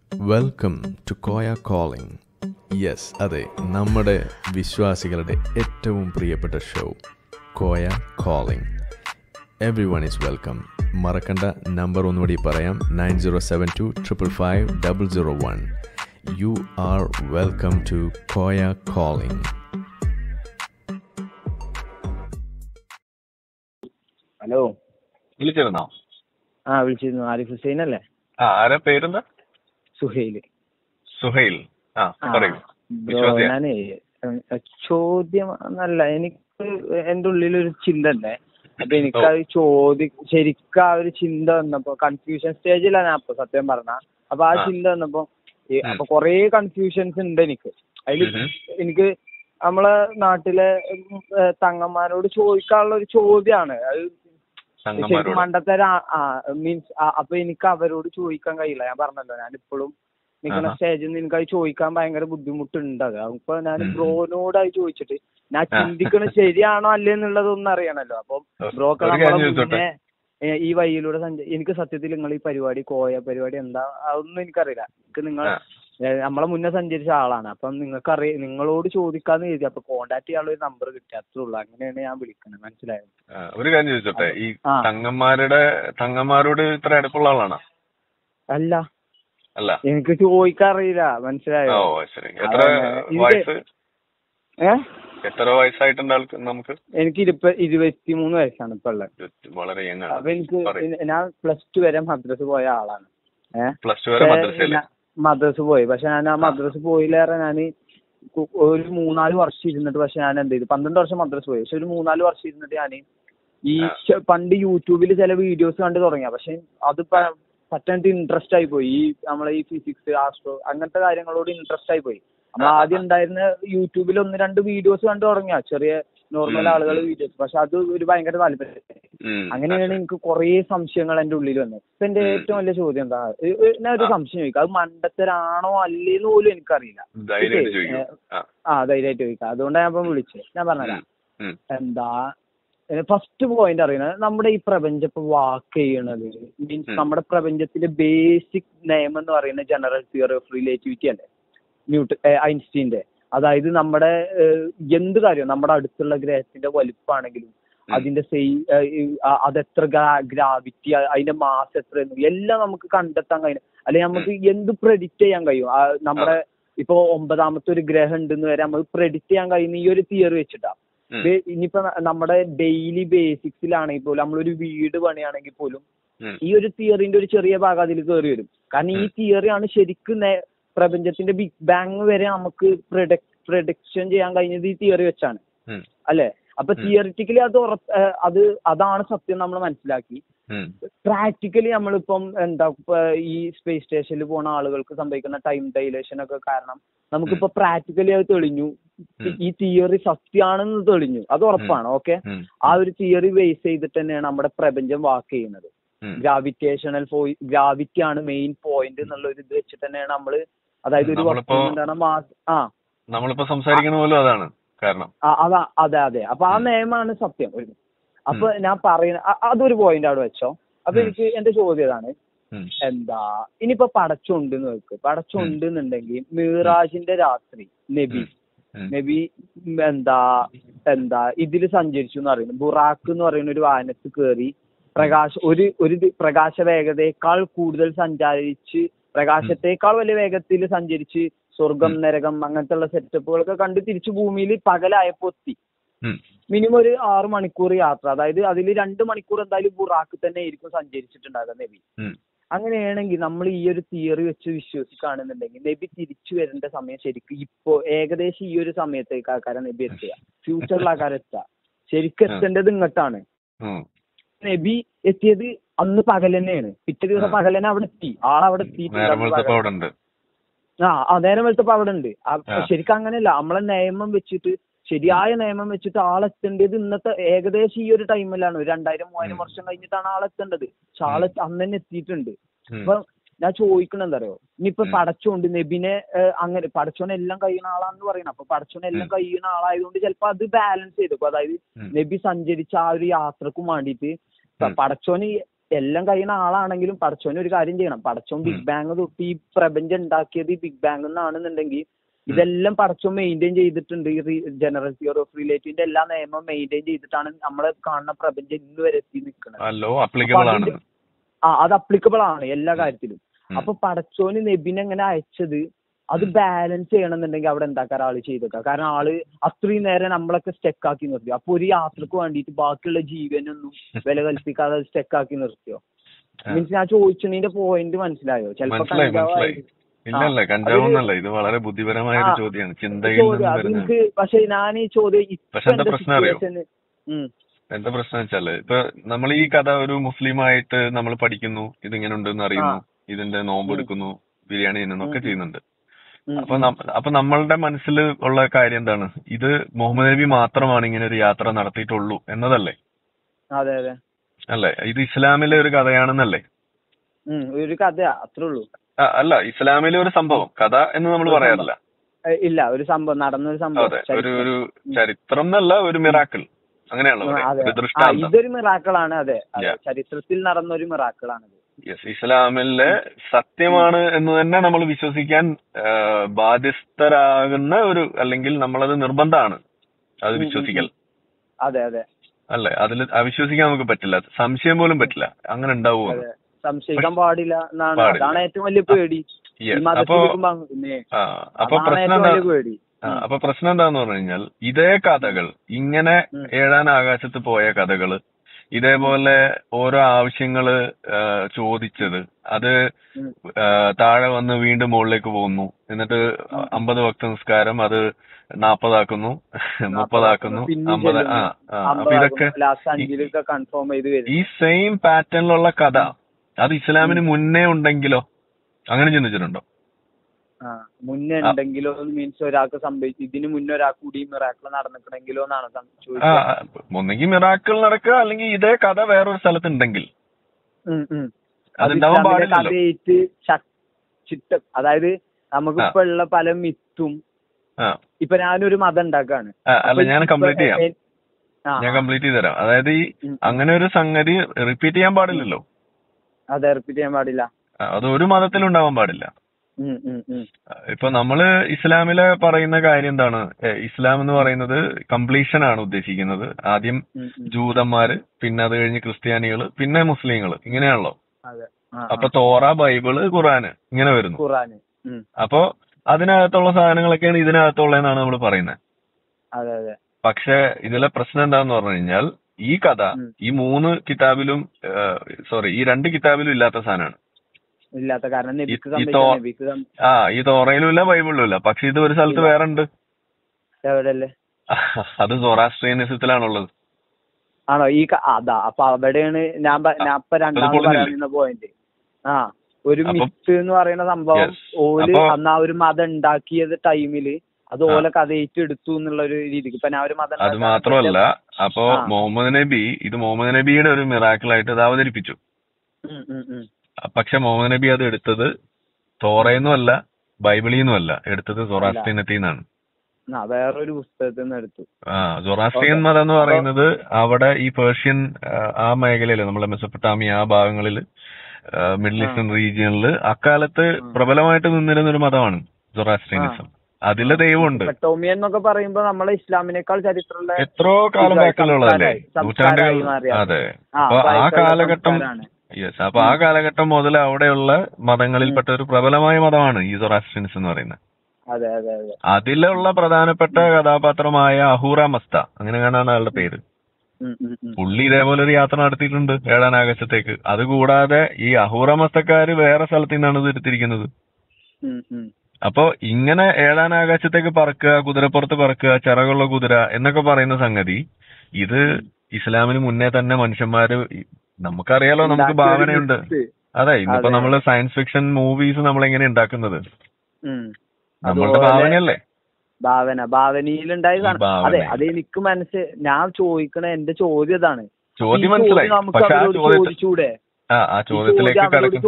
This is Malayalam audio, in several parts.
Welcome to Koya calling. Yes, അതെ, നമ്മുടെ വിശ്വാസികളുടെ ഏറ്റവും പ്രിയപ്പെട്ട show Koya calling. Every one is welcome. മറക്കണ്ട നമ്പർ ഒന്നുകൂടി പറയാം, 9072555001. You are welcome to Koya calling. Hello, വിളിച്ചിരുന്നോ? വിളിച്ചിരുന്നു. ആരിഫ് ഹുസൈൻ അല്ലേ? ആരാ പേരെന്താ? സുഹൈൽ. പറയൂ. ഞാനേ ചോദ്യം എന്നല്ല, എനിക്ക് എന്റെ ഉള്ളിലൊരു ചിന്ത ഉണ്ട്. അപ്പൊ എനിക്കത് ശരിക്കും ആ ഒരു ചിന്ത വന്നപ്പോ കൺഫ്യൂഷൻ സ്റ്റേജിലാണ് ഞാൻ അപ്പൊ സത്യം പറഞ്ഞ. അപ്പൊ ആ ചിന്ത വന്നപ്പോ അപ്പൊ കൊറേ കൺഫ്യൂഷൻസ് ഉണ്ട് എനിക്ക്. അതിൽ എനിക്ക് നമ്മളെ നാട്ടിലെ തങ്ങന്മാരോട് ചോദിക്കാനുള്ള ഒരു ചോദ്യമാണ് അത്. ശരിക്കും മണ്ടത്തര മീൻസ് അപ്പൊ എനിക്ക് അവരോട് ചോദിക്കാൻ കഴിയില്ല. ഞാൻ പറഞ്ഞല്ലോ, ഞാനിപ്പോഴും നിൽക്കുന്ന സ്റ്റേജിൽ നിന്ന് എനിക്കത് ചോദിക്കാൻ ഭയങ്കര ബുദ്ധിമുട്ടുണ്ട്. അത് അപ്പൊ ഞാൻ ബ്രോനോട് അത് ചോദിച്ചിട്ട് ഞാൻ ചിന്തിക്കുന്നത് ശരിയാണോ അല്ലേ എന്നുള്ളതൊന്നും അറിയണല്ലോ. അപ്പം ബ്രോക്ക് മുന്നേ ഈ വഴിയിലൂടെ എനിക്ക് സത്യത്തിൽ നിങ്ങൾ ഈ പരിപാടി കോയ പരിപാടി എന്താ അതൊന്നും എനിക്കറിയില്ല. എനിക്ക് നിങ്ങൾ നമ്മളെ മുന്നേ സഞ്ചരിച്ച ആളാണ്. അപ്പം നിങ്ങളോട് ചോദിക്കാന്ന് കരുതി. അപ്പൊ കോണ്ടാക്ട് ചെയ്യാനുള്ള ഒരു നമ്പർ കിട്ടി, അത്രേ ഉള്ളൂ. അങ്ങനെയാണ് ഞാൻ വിളിക്കുന്നത്. മനസ്സിലായോ? ഒരു കാര്യം ചോദിച്ചോട്ടെ, ഈ തങ്ങന്മാരോട് ഇത്ര അടുപ്പുള്ള ആളാണോ? അല്ല, അല്ല, എനിക്ക് ചോദിക്കാറിയില്ല. മനസ്സിലായോ? എത്ര വയസ്സായിട്ടുണ്ട് ആൾക്ക്? നമുക്ക് എനിക്ക് 23 വയസ്സാണ് ഇപ്പൊ ഉള്ളത്. വളരെ യങ് ആണ്. അപ്പൊ എനിക്ക് ഞാൻ +2 വരെ മദ്രസ പോയ ആളാണ്. +2 വരെ മദ്രസ പോയി. പക്ഷെ ഞാൻ ആ മദ്രസ പോയില്ലേറെ ഞാൻ ഒരു 3-4 വർഷം ഇരുന്നിട്ട്, പക്ഷെ ഞാൻ എന്ത് ചെയ്തു, 12 വർഷം മദ്രസ പോയി. പക്ഷെ ഒരു 3-4 വർഷം ഇരുന്നിട്ട് ഞാൻ ഈ പണ്ട് യൂട്യൂബിൽ ചില വീഡിയോസ് കണ്ടു തുടങ്ങിയ, പക്ഷെ അത് പറ്റാണ്ട് ഇൻട്രസ്റ്റ് ആയി പോയി. ഈ നമ്മളെ ഈ ഫിസിക്സ്, ആസ്ട്രോ അങ്ങനത്തെ കാര്യങ്ങളോട് ഇൻട്രസ്റ്റ് ആയി പോയി. നമ്മൾ ആദ്യം ഉണ്ടായിരുന്ന യൂട്യൂബിൽ 1-2 വീഡിയോസ് കണ്ടു തുടങ്ങിയ ചെറിയ നോർമൽ ആളുകൾ വീഡിയോസ്, പക്ഷെ അത് ഒരു ഭയങ്കര താല്പര്യം. അങ്ങനെയാണ് എനിക്ക് കുറെ സംശയങ്ങൾ എന്റെ ഉള്ളിൽ വന്നത്. ഇപ്പൊ എന്റെ ഏറ്റവും വലിയ ചോദ്യം എന്താ, ഞാൻ ഒരു സംശയം ചോദിക്കാം. അത് മണ്ടത്തരാണോ അല്ലേന്ന് പോലും എനിക്കറിയില്ല. ധൈര്യമായിട്ട് ചോദിക്കാം. അതുകൊണ്ടാണ് ഞാൻ ഇപ്പം വിളിച്ചത്. ഞാൻ പറഞ്ഞുതരാം. എന്താ ഫസ്റ്റ് പോയിന്റ് അറിയുന്നത്, നമ്മുടെ ഈ പ്രപഞ്ചം ഇപ്പൊ വാക്ക് ചെയ്യണത് മീൻസ് നമ്മുടെ പ്രപഞ്ചത്തിന്റെ ബേസിക് നിയമം എന്ന് പറയുന്നത് ജനറൽ തിയറി ഓഫ് റിലേറ്റിവിറ്റി അല്ലേ, ഐൻസ്റ്റീന്റെ. അതായത് നമ്മുടെ എന്ത് കാര്യം, നമ്മുടെ അടുത്തുള്ള ഗ്രഹത്തിന്റെ വലിപ്പമാണെങ്കിലും അതിന്റെ അതെത്ര ഗ്രാവിറ്റി, അതിന്റെ മാസ് എത്ര, എല്ലാം നമുക്ക് കണ്ടെത്താൻ കഴിയും. അല്ലെങ്കിൽ നമുക്ക് എന്ത് പ്രെഡിക്റ്റ് ചെയ്യാൻ കഴിയും. നമ്മുടെ ഇപ്പൊ 9ാമത്തെ ഒരു ഗ്രഹം ഉണ്ടെന്ന് വരെ നമുക്ക് പ്രെഡിക്റ്റ് ചെയ്യാൻ കഴിയുന്ന ഈ ഒരു തിയറി വെച്ചിട്ടാ. ഇനിയിപ്പോ നമ്മുടെ ഡെയിലി ബേസിക്സിലാണെങ്കിൽ പോലും, നമ്മളൊരു വീട് പണിയാണെങ്കിൽ പോലും ഈ ഒരു തിയറിന്റെ ഒരു ചെറിയ ഭാഗം അതിൽ കയറി വരും. കാരണം ഈ തിയറിയാണ് ശരിക്കും പ്രപഞ്ചത്തിന്റെ ബിഗ് ബാങ് വരെ നമുക്ക് പ്രഡിക്ഷൻ ചെയ്യാൻ കഴിഞ്ഞത് ഈ തിയറി വെച്ചാണ് അല്ലെ. അപ്പൊ തിയറിറ്റിക്കലി അതാണ് സത്യം നമ്മൾ മനസ്സിലാക്കി. പ്രാക്ടിക്കലി നമ്മളിപ്പം എന്താ ഈ സ്പേസ് സ്റ്റേഷനിൽ പോണ ആളുകൾക്ക് സംഭവിക്കുന്ന ടൈം ഡൈലേഷൻ ഒക്കെ കാരണം നമുക്കിപ്പോ പ്രാക്ടിക്കലി അത് തെളിഞ്ഞു. ഈ തിയറി സത്യമാണെന്ന് തെളിഞ്ഞു, അത് ഉറപ്പാണ്. ഓക്കെ, ആ ഒരു തിയറി ബേസ് ചെയ്തിട്ട് തന്നെയാണ് നമ്മുടെ പ്രപഞ്ചം വാക്ക് ചെയ്യുന്നത്. ഗ്രാവിറ്റി ആണ് മെയിൻ പോയിന്റ് എന്നുള്ള ഒരു ഇത് വെച്ചിട്ട് തന്നെയാണ് നമ്മള്, അതായത് ഒരു നമ്മളിപ്പോ സംസാരിക്കുന്ന പോലും അതാണ് കാരണം. അതെ. അപ്പൊ ആ നിയമമാണ് സത്യം. അപ്പൊ ഞാൻ പറയുന്ന അതൊരു പോയിന്റ് അവിടെ വെച്ചോ. അപ്പൊ എനിക്ക് എന്റെ ചോദ്യം ഇതാണ്, എന്താ ഇനിയിപ്പോ പടച്ചുണ്ടെന്ന് വെക്ക്. പടച്ചുണ്ടെന്നുണ്ടെങ്കിൽ മിറാജിന്റെ രാത്രി നബി എന്താ ഇതില് സഞ്ചരിച്ചു എന്ന് പറയുന്നത്, ബുറാക്ക് എന്ന് പറയുന്ന ഒരു വാഹനത്ത് കയറി ഒരു പ്രകാശ വേഗതയേക്കാൾ കൂടുതൽ സഞ്ചരിച്ച്, പ്രകാശത്തേക്കാൾ വലിയ വേഗത്തിൽ സഞ്ചരിച്ച് സ്വർഗം, നരകം അങ്ങനത്തെ ഉള്ള സെറ്റപ്പുകളൊക്കെ കണ്ട് തിരിച്ചു ഭൂമിയിൽ പകലായപ്പോ എത്തി. മിനിമം ഒരു 6 മണിക്കൂർ യാത്ര. അതായത് അതിൽ 2 മണിക്കൂർ എന്തായാലും ബുറാക്ക് തന്നെ ആയിരിക്കും സഞ്ചരിച്ചിട്ടുണ്ടാകുക നബി. അങ്ങനെയാണെങ്കിൽ നമ്മൾ ഈ ഒരു തിയറി വെച്ച് വിശ്വസിക്കുകയാണെന്നുണ്ടെങ്കിൽ നബി തിരിച്ചു വരേണ്ട സമയം ശരിക്കും ഇപ്പോ ഏകദേശം ഈ ഒരു സമയത്തേക്ക് ആൾക്കാരെ നബി എത്തുക, ഫ്യൂച്ചറിൽ ആൾക്കാരെ എത്തുക. ശരിക്കും എത്തേണ്ടത് ഇങ്ങോട്ടാണ്. നബി എത്തിയത് അന്ന് പകൽ തന്നെയാണ്. പിറ്റേ ദിവസം പകൽ തന്നെ അവിടെ എത്തി, ആളവിടെ എത്തിയിട്ടുണ്ട്. നേരം വെളുത്തപ്പോ അവിടെ ഉണ്ട്. ശരിക്കും അങ്ങനെയല്ല. നമ്മളെ നിയമം വെച്ചിട്ട്, ശരിയായ നിയമം വെച്ചിട്ട് ആളെത്തേണ്ടത് ഇന്നത്തെ ഏകദേശം ഈ ഒരു ടൈമിലാണ്. 2000-3000 വർഷം കഴിഞ്ഞിട്ടാണ് ആളെത്തേണ്ടത്. പക്ഷെ അന്ന് തന്നെ എത്തിയിട്ടുണ്ട്. അപ്പൊ ഞാൻ ചോദിക്കണ എന്താ അറിയോ, ഇനിയിപ്പോ പടച്ചോണ്ട് നബിനെ അങ്ങനെ പടച്ചോനെ എല്ലാം കഴിയുന്ന ആളാന്ന് പറയണം. അപ്പൊ പടച്ചോനെ എല്ലാം കഴിയുന്ന ആളായതുകൊണ്ട് ചിലപ്പോ അത് ബാലൻസ് ചെയ്തു. അതായത് നബി സഞ്ചരിച്ച ആ ഒരു യാത്രക്കും വേണ്ടിയിട്ട് പടച്ചോന് എല്ലാം കഴിയുന്ന ആളാണെങ്കിലും പടച്ചോന് ഒരു കാര്യം ചെയ്യണം. പടച്ചോൻ ബിഗ് ബാങ് തൊട്ട് ഈ പ്രപഞ്ചം ഉണ്ടാക്കിയത് ഈ ബിഗ് ബാങ് എന്നാണെന്നുണ്ടെങ്കിൽ ഇതെല്ലാം പടച്ചോൻ മെയിൻറ്റെയിൻ ചെയ്തിട്ടുണ്ട്. ഈ ജനറൽ തിയറി ഓഫ് റിലേറ്റീവിന്റെ എല്ലാ നിയമം മെയിൻറ്റെയിൻ ചെയ്തിട്ടാണ് നമ്മൾ കാണുന്ന പ്രപഞ്ചം ഇന്ന് വരെ എത്തി നിൽക്കുന്നത്. അത് അപ്ലിക്കബിൾ ആണ് എല്ലാ കാര്യത്തിലും. അപ്പൊ പടച്ചോന് നബിനെ എങ്ങനെ അയച്ചത് അത് ബാലൻസ് ചെയ്യണമെന്നുണ്ടെങ്കിൽ അവിടെ എന്താക്കാൻ ആള് ചെയ്തേക്കാം. കാരണം ആള് അത്രയും നേരം നമ്മളൊക്കെ സ്റ്റെക്കാക്കി നിർത്തി. അപ്പൊ ഒരു യാത്രക്ക് വേണ്ടിയിട്ട് ബാക്കിയുള്ള ജീവനൊന്നും വില കൽപ്പിക്കാതെ സ്റ്റെക്കാക്കി നിർത്തിയോ? മീൻസ് ഞാൻ ചോദിച്ചതിന്റെ പോയിന്റ് മനസ്സിലായോ? ചിലപ്പോ ഇല്ലല്ല, കഞ്ചാവൊന്നല്ല. ഇത് വളരെ ബുദ്ധിപരമായ ഒരു ചോദ്യമാണ്, ചിന്തയിൽ അതെനിക്ക്. പക്ഷെ ഞാൻ ഈ ചോദ്യം എന്താ പ്രശ്നം വെച്ചാല്, ഇപ്പൊ നമ്മൾ ഈ കഥ ഒരു മുസ്ലിമായിട്ട് നമ്മൾ പഠിക്കുന്നു, ഇതിങ്ങനെ ഉണ്ടെന്ന് അറിയുന്നു, ഇതിന്റെ നോമ്പ് എടുക്കുന്നു, ബിരിയാണി തിന്നുന്നൊക്കെ ചെയ്യുന്നുണ്ട്. അപ്പൊ നമ്മളുടെ മനസ്സിൽ ഉള്ള കാര്യം എന്താണ്? ഇത് മുഹമ്മദ് നബി മാത്രമാണ് ഇങ്ങനെ ഒരു യാത്ര നടത്തിയിട്ടുള്ളൂ എന്നതല്ലേ? അതെ അതെ അല്ലേ? ഇത് ഇസ്ലാമിലെ ഒരു കഥയാണെന്നല്ലേ? ഒരു കഥ അത്രേ ഉള്ളൂ. അല്ല, ഇസ്ലാമിലെ ഒരു സംഭവം, കഥ എന്ന് നമ്മൾ പറയാറില്ല. ഇല്ല, ഒരു സംഭവം, നടന്നൊരു സംഭവം. അതെ, ഒരു ചരിത്രം എന്നല്ല, ഒരു മിറാക്കിൾ, അങ്ങനെയാണല്ലോ ഒരു ദൃഷ്ടാന്തം. ഇതൊരു മിറാക്കിളാണ്. അതെ, ചരിത്രത്തിൽ നടന്ന ഒരു മിറാക്കിളാണ്. യെസ്, ഇസ്ലാമിലെ സത്യമാണ് എന്ന് തന്നെ നമ്മൾ വിശ്വസിക്കാൻ ബാധ്യസ്ഥരാകുന്ന ഒരു, അല്ലെങ്കിൽ നമ്മളത് നിർബന്ധമാണ് അത് വിശ്വസിക്കൽ. അതെ അതെ അല്ലേ? അതിൽ അവിശ്വസിക്കാൻ നമുക്ക് പറ്റില്ല, സംശയം പോലും പറ്റില്ല. അങ്ങനെ ഉണ്ടാവുമോ? സംശയിക്കാൻ പാടില്ല എന്നാണ്. അതാണ് ഏറ്റവും വലിയ പേടി. അപ്പൊ പ്രശ്നം എന്താന്ന് പറഞ്ഞു കഴിഞ്ഞാൽ, ഇതേ കഥകൾ, ഇങ്ങനെ ഏഴാൻ ആകാശത്ത് പോയ കഥകള്, ഇതേപോലെ ഓരോ ആവശ്യങ്ങള് ചോദിച്ചത്, അത് താഴെ വന്ന് വീണ്ടും മുകളിലേക്ക് പോകുന്നു, എന്നിട്ട് 50 വക്ത നിസ്കാരം അത് 40 ആക്കുന്നു, 30 ആക്കുന്നു, 50. അപ്പൊ ഇതൊക്കെ ഈ സെയിം പാറ്റേണിലുള്ള കഥ അത് ഇസ്ലാമിന് മുന്നേ ഉണ്ടെങ്കിലോ? അങ്ങനെ ചിന്തിച്ചിട്ടുണ്ടോ? മുന്നേ ഉണ്ടെങ്കിലോ മീൻസ് ഒരാൾക്ക് സംഭവിച്ചു, ഇതിന് മുന്നേ ഒരാൾക്ക് കൂടി മിറാക്കിൾ നടന്നിട്ടുണ്ടെങ്കിലോ എന്നാണ് ചോദിച്ചത്. ഒന്നെങ്കിൽ മിറാക്കിൾ നടക്കുക, അല്ലെങ്കിൽ ഇതേ കഥ വേറൊരു സ്ഥലത്തുണ്ടെങ്കിൽ അതുണ്ടാവാൻ പാടില്ലല്ലോ. അതായത് നമുക്കിപ്പോ ഉള്ള പല മിത്തും, ഇപ്പൊ ഞാനൊരു മതം ഉണ്ടാക്കാണ്. അല്ല, ഞാൻ കംപ്ലീറ്റ് ചെയ്ത് തരാം. അതായത് ഈ അങ്ങനെ ഒരു സംഗതി റിപ്പീറ്റ് ചെയ്യാൻ പാടില്ലല്ലോ. അതെ, റിപ്പീറ്റ് ചെയ്യാൻ പാടില്ല. അത് ഒരു മതത്തിലും ഉണ്ടാവാൻ പാടില്ല. ഇപ്പൊ നമ്മള് ഇസ്ലാമിലെ പറയുന്ന കാര്യം എന്താണ്? ഇസ്ലാം എന്ന് പറയുന്നത് കംപ്ലീഷൻ ആണ് ഉദ്ദേശിക്കുന്നത്. ആദ്യം ജൂതന്മാര്, പിന്നെ അത് കഴിഞ്ഞ് ക്രിസ്ത്യാനികള്, പിന്നെ മുസ്ലിങ്ങള്, ഇങ്ങനെയാണല്ലോ. അപ്പൊ തോറ, ബൈബിള്, ഖുറാന് ഇങ്ങനെ വരുന്നു. അപ്പൊ അതിനകത്തുള്ള സാധനങ്ങളൊക്കെയാണ് ഇതിനകത്തുള്ളതെന്നാണ് നമ്മൾ പറയുന്നത്. പക്ഷെ ഇതിലെ പ്രശ്നം എന്താന്ന് പറഞ്ഞു കഴിഞ്ഞാൽ, ഈ കഥ ഈ 3 കിതാബിലും ഈ 2 കിതാബിലും ഇല്ലാത്ത സാധനമാണ്. ഈ തോറയിലും ഇല്ല, ബൈബിളിലും ഇല്ല. പക്ഷെ ഇത് ഒരു സ്ഥലത്ത് വേറെ ഉണ്ട്. അത് സൊറാസ്ട്രിയനിസത്തിലാണുള്ളത്. ആണോ? ഈ അപ്പൊ അവിടെയാണ് ഞാൻ രണ്ടാമത് പോയിന്റ്. ഒരു മിത്ത് എന്ന് പറയുന്ന സംഭവം ഓല് അന്ന് ആ ഒരു മതം ഉണ്ടാക്കിയത് ടൈമില് അത് ഓല കഥയിട്ട് എടുത്തു എന്നുള്ള ഒരു രീതിക്ക്. ഇപ്പൊ ഞാൻ ഒരു മതം, അത് മാത്രമല്ല, അപ്പൊ മുഹമ്മദ് നബിയുടെ ഒരു മിറാക്കിളായിട്ട് അത് അവതരിപ്പിച്ചു. പക്ഷെ മുഹമ്മദ് നബി അത് എടുത്തത് തോറയെന്നും അല്ല, ബൈബിളിന്നും അല്ല, എടുത്തത് സൊറാസ്ട്രിയനത്തിൽ നിന്നാണ്. വേറൊരു പുസ്തകത്തിൽ നിന്ന് എടുത്തു. സൊറാസ്ട്രിയൻ മതം എന്ന് പറയുന്നത് അവിടെ ഈ പേർഷ്യൻ ആ മേഖലയില്, നമ്മളെ മെസൊപ്പൊട്ടാമിയ ആ ഭാഗങ്ങളില്, മിഡിൽ ഈസ്റ്റേൺ റീജിയനില് അക്കാലത്ത് പ്രബലമായിട്ട് നിന്നിരുന്ന ഒരു മതമാണ് സൊറാസ്ട്രിയനിസം. അതിലെ ദൈവമുണ്ട്. എന്നൊക്കെ പറയുമ്പോ നമ്മളെ ഇസ്ലാമിനേക്കാൾ ചരിത്രമുള്ള എത്രയോ കാലം ബാക്കിലുള്ളതല്ലേ, നൂറ്റാണ്ടുകൾ. അതെ, അപ്പൊ ആ കാലഘട്ടം അപ്പൊ ആ കാലഘട്ടം മുതൽ അവിടെയുള്ള മതങ്ങളിൽപ്പെട്ട ഒരു പ്രബലമായ മതമാണ് ഈ സൊറാസ്ട്രിയനിസം എന്ന് പറയുന്നത്. അതിലുള്ള പ്രധാനപ്പെട്ട കഥാപാത്രമായ അഹൂറ മസ്ത, അങ്ങനെ കാണാൻ ആളുടെ പേര്. പുള്ളി ഇതേപോലെ ഒരു യാത്ര നടത്തിയിട്ടുണ്ട് ഏഴാൻ ആകാശത്തേക്ക്. അതുകൂടാതെ ഈ അഹൂറ മസ്തക്കാര് വേറെ സ്ഥലത്തു നിന്നാണ് ഇത് എടുത്തിരിക്കുന്നത്. അപ്പൊ ഇങ്ങനെ ഏഴാൻ ആകാശത്തേക്ക് പറക്കുക, കുതിരപ്പുറത്ത് പറക്കുക, ചിറകുള്ള കുതിര എന്നൊക്കെ പറയുന്ന സംഗതി, ഇത് ഇസ്ലാമിന് മുന്നേ തന്നെ മനുഷ്യന്മാര്, നമുക്കറിയാലോ, നമുക്ക് ഭാവനയുണ്ട്. അതെ, ഇന്നിപ്പോ നമ്മള് സയൻസ് ഫിക്ഷൻ മൂവീസ് നമ്മളെങ്ങനെ ഉണ്ടാക്കുന്നത്, നമ്മളുടെ ഭാവനയല്ലേ? ഭാവനയിലുണ്ടായതാണ്. അതെ, അത് എനിക്ക് ഞാൻ ചോദിക്കണ എന്റെ ചോദ്യം ഇതാണ്. ചോദ്യം മനസ്സിലായി. പക്ഷെ ആ ചോദ്യത്തിലേക്ക്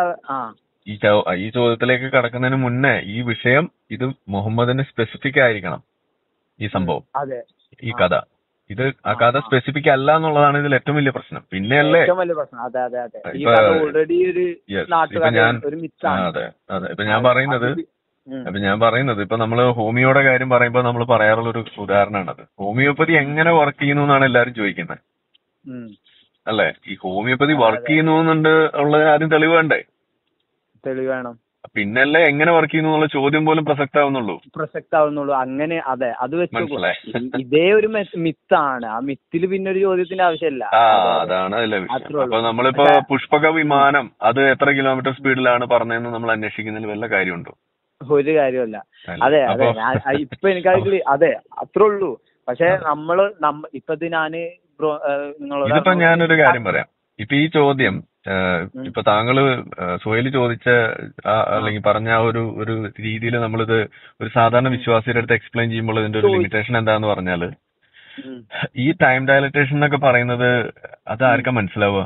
ഈ ചോദ്യത്തിലേക്ക് കടക്കുന്നതിന് മുന്നേ ഈ വിഷയം, ഇത് മുഹമ്മദിന് സ്പെസിഫിക് ആയിരിക്കണം. ഈ സംഭവം, ഈ കഥ, ഇത് ആ കഥ സ്പെസിഫിക് അല്ല എന്നുള്ളതാണ് ഇതിൽ ഏറ്റവും വലിയ പ്രശ്നം. പിന്നെയല്ലേ ഏറ്റവും വലിയ പ്രശ്നം. അതെ അതെ അതെ, ഈ കഥ ഓൾറെഡി ഒരു ഒരു മിത്താണ്. അതെ അതെ. ഇപ്പൊ ഞാൻ പറയുന്നത് ഇപ്പൊ നമ്മള് ഹോമിയോയുടെ കാര്യം പറയുമ്പോൾ നമ്മൾ പറയാറുള്ള ഒരു ഉദാഹരണമാണത്. ഹോമിയോപ്പതി എങ്ങനെ വർക്ക് ചെയ്യുന്നു എന്നാണ് എല്ലാരും ചോദിക്കുന്നത്, അല്ലെ? ഈ ഹോമിയോപ്പതി വർക്ക് ചെയ്യുന്നുണ്ട് ഉള്ള ആദ്യം തെളിവ് വേണ്ടേ? തെളിവ് വേണം. പിന്നല്ലേ എങ്ങനെ വർക്ക് ചെയ്യുന്നു എന്നുള്ള ചോദ്യം പോലും പ്രസക്താവുന്നുള്ളൂ. അങ്ങനെ അതെ, അത് വെച്ച് ഇതേ ഒരു മിത്താണ്. ആ മിത്തിൽ പിന്നെ ഒരു ചോദ്യത്തിന്റെ ആവശ്യമില്ല. അതാണ് അതിലെ വിഷയം. അപ്പൊ നമ്മളിപ്പോ പുഷ്പക വിമാനം അത് എത്ര കിലോമീറ്റർ സ്പീഡിലാണ് പറഞ്ഞതെന്ന് നമ്മൾ അന്വേഷിക്കുന്നതിൽ വല്ല കാര്യമുണ്ടോ? ഒരു കാര്യമല്ല. അതെ അതെ, ഇപ്പൊ എനിക്കതിൽ അതെ അത്രേ ഉള്ളൂ. പക്ഷെ ഇപ്പൊ ഇതിപ്പോ ഞാനൊരു കാര്യം പറയാം. ഇപ്പൊ ഈ ചോദ്യം ഇപ്പൊ താങ്കള് സുഹൈൽ ചോദിച്ച അല്ലെങ്കിൽ പറഞ്ഞ ആ ഒരു രീതിയിൽ നമ്മളിത് ഒരു സാധാരണ വിശ്വാസിയുടെ അടുത്ത് എക്സ്പ്ലെയിൻ ചെയ്യുമ്പോൾ ഇതിന്റെ ഒരു ലിമിറ്റേഷൻ എന്താന്ന് പറഞ്ഞാല്, ഈ ടൈം ഡയലറ്റേഷൻ എന്നൊക്കെ പറയുന്നത് അത് ആർക്കാ മനസ്സിലാവുക?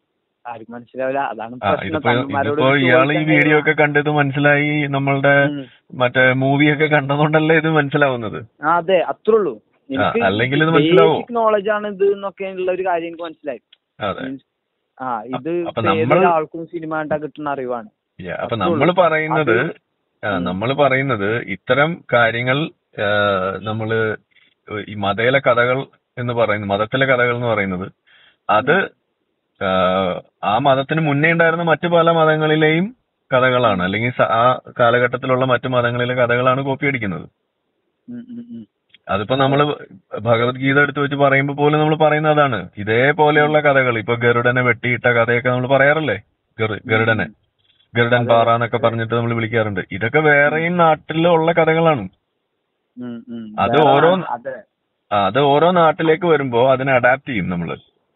ഇതിപ്പോ ഇയാള് ഈ വീഡിയോ ഒക്കെ കണ്ടത് മനസ്സിലായി, നമ്മളുടെ മറ്റേ മൂവിയൊക്കെ കണ്ടതുകൊണ്ടല്ലേ ഇത് മനസ്സിലാവുന്നത്? അതെ അത്രേ ഉള്ളൂ. അല്ലെങ്കിൽ ഇത് മനസ്സിലാവോ? നോളജ് ആണ് ഇത് എന്നൊക്കെ ഉള്ള ഒരു കാര്യം എനിക്ക് മനസ്സിലായി. ഇത് ആൾക്കും സിനിമ കണ്ടാ കിട്ടുന്ന അറിവാണ്. അപ്പൊ നമ്മൾ പറയുന്നത് ഇത്തരം കാര്യങ്ങൾ നമ്മള് ഈ മതത്തിലെ കഥകൾ എന്ന് പറയുന്നത് അത് ആ മതത്തിന് മുന്നേ ഉണ്ടായിരുന്ന മറ്റു പല മതങ്ങളിലെയും കഥകളാണ്, അല്ലെങ്കിൽ ആ കാലഘട്ടത്തിലുള്ള മറ്റു മതങ്ങളിലെ കഥകളാണ് കോപ്പി അടിക്കുന്നത്. അതിപ്പോ നമ്മള് ഭഗവത്ഗീത എടുത്തു വെച്ച് പറയുമ്പോൾ പോലും നമ്മൾ പറയുന്നത് അതാണ്. ഇതേപോലെയുള്ള കഥകൾ ഇപ്പൊ ഗരുഡനെ വെട്ടിയിട്ട കഥയൊക്കെ നമ്മൾ പറയാറില്ലേ? ഗരുഡൻ പാറ എന്നൊക്കെ പറഞ്ഞിട്ട് നമ്മൾ വിളിക്കാറുണ്ട്. ഇതൊക്കെ വേറെയും നാട്ടിലുള്ള കഥകളാണ്. അത് ഓരോ നാട്ടിലേക്ക് വരുമ്പോ അതിനെ അഡാപ്റ്റ് ചെയ്യും നമ്മള്.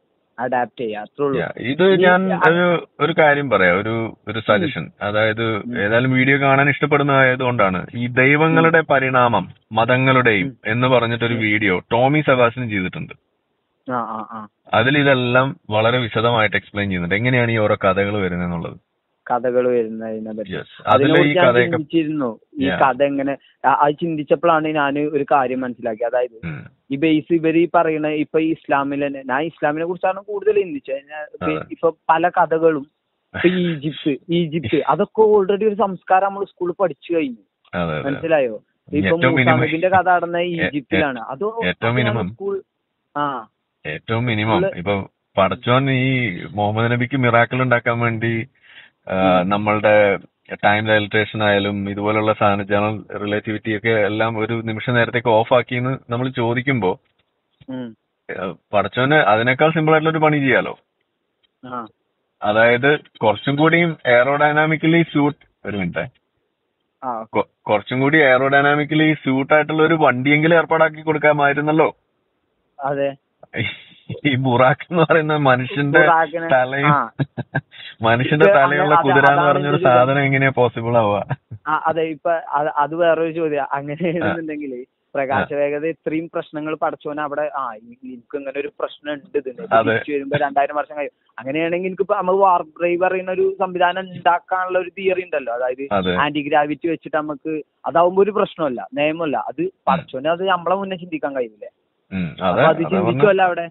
ഇത് ഞാൻ ഒരു കാര്യം പറയാം, ഒരു സജഷൻ. അതായത് ഏതായാലും വീഡിയോ കാണാൻ ഇഷ്ടപ്പെടുന്നതായതുകൊണ്ടാണ്. ഈ ദൈവങ്ങളുടെ പരിണാമം മതങ്ങളുടെയും എന്ന് പറഞ്ഞിട്ടൊരു വീഡിയോ ടോമി സെബാസ്റ്റ്യൻ ചെയ്തിട്ടുണ്ട്. അതിൽ ഇതെല്ലാം വളരെ വിശദമായിട്ട് എക്സ്പ്ലെയിൻ ചെയ്യുന്നുണ്ട്, എങ്ങനെയാണ് ഈ ഓരോ കഥകൾ വരുന്നതെന്നുള്ളത്. കഥകൾ വരുന്നതിനെ പറ്റി ചിന്തിച്ചിരുന്നു. ഈ കഥ എങ്ങനെ അത് ചിന്തിച്ചപ്പോഴാണ് ഞാൻ ഒരു കാര്യം മനസ്സിലാക്കി. അതായത് ഈ ബേസ് ഇവര് പറയുന്ന ഇപ്പൊ ഈ ഇസ്ലാമിൽ തന്നെ, ഞാൻ ഇസ്ലാമിനെ കുറിച്ചാണ് കൂടുതൽ ചിന്തിച്ചത്. ഇപ്പൊ പല കഥകളും ഇപ്പൊ ഈജിപ്ത് അതൊക്കെ ഓൾറെഡി ഒരു സംസ്കാരം നമ്മൾ സ്കൂളിൽ പഠിച്ചു കഴിഞ്ഞു. മനസ്സിലായോ? ഇപ്പൊ മൂസാനബിന്റെ കഥ നടന്ന ഈജിപ്തിലാണ്. അതോ സ്കൂൾ ഏറ്റവും മിനിമം ഇപ്പൊ പടച്ചോൻ ഈ മുഹമ്മദ് നബിക്ക് മിറാക്കിൾ ഉണ്ടാക്കാൻ വേണ്ടി നമ്മളുടെ ടൈം ഡയലറ്റേഷൻ ആയാലും ഇതുപോലുള്ള സാധനം ജനറൽ റിലേറ്റിവിറ്റി ഒക്കെ എല്ലാം ഒരു നിമിഷ നേരത്തേക്ക് ഓഫ് ആക്കിയെന്ന് നമ്മൾ ചോദിക്കുമ്പോ പടച്ചോന് അതിനേക്കാൾ സിമ്പിൾ ആയിട്ടുള്ള ഒരു പണി ചെയ്യാലോ. അതായത് കുറച്ചും കൂടിയും എയറോഡൈനാമിക്കലി കുറച്ചും കൂടി എയറോഡൈനാമിക്കലി സ്യൂട്ടായിട്ടുള്ള ഒരു വണ്ടിയെങ്കിലും ഏർപ്പാടാക്കി കൊടുക്കാമായിരുന്നല്ലോ. അതെ, ഈ ബുറാക്ക് എന്ന് പറയുന്ന മനുഷ്യന്റെ തലയുള്ള കുതിര എന്ന് പറഞ്ഞൊരു സാധനം എങ്ങനെയാ പോസിബിൾ ആവുക? അതെ, ഇപ്പൊ അത് വേറൊരു ചോദ്യം. അങ്ങനെയാണെന്നുണ്ടെങ്കിൽ പ്രകാശ വേഗത ഇത്രയും പ്രശ്നങ്ങൾ പഠിച്ചോനെ അവിടെ എനിക്ക് ഇങ്ങനെ ഒരു പ്രശ്നം ഉണ്ട്, തിരിച്ചു വരുമ്പോ 2000 വർഷം കഴിയും. അങ്ങനെയാണെങ്കിൽ എനിക്കിപ്പോ നമ്മൾ വാർപ്പ് ഡ്രൈവ് പറയുന്ന ഒരു സംവിധാനം ഉണ്ടാക്കാനുള്ള ഒരു തിയറി ഉണ്ടല്ലോ. അതായത് ആന്റി ഗ്രാവിറ്റി വെച്ചിട്ട് നമുക്ക് അതാവുമ്പോ ഒരു പ്രശ്നമല്ല, നിയമമല്ല. അത് പഠിച്ചോനെ അത് നമ്മളെ മുന്നേ ചിന്തിക്കാൻ കഴിയില്ലേ? അത് ചിന്തിക്കുമല്ലോ അവിടെ.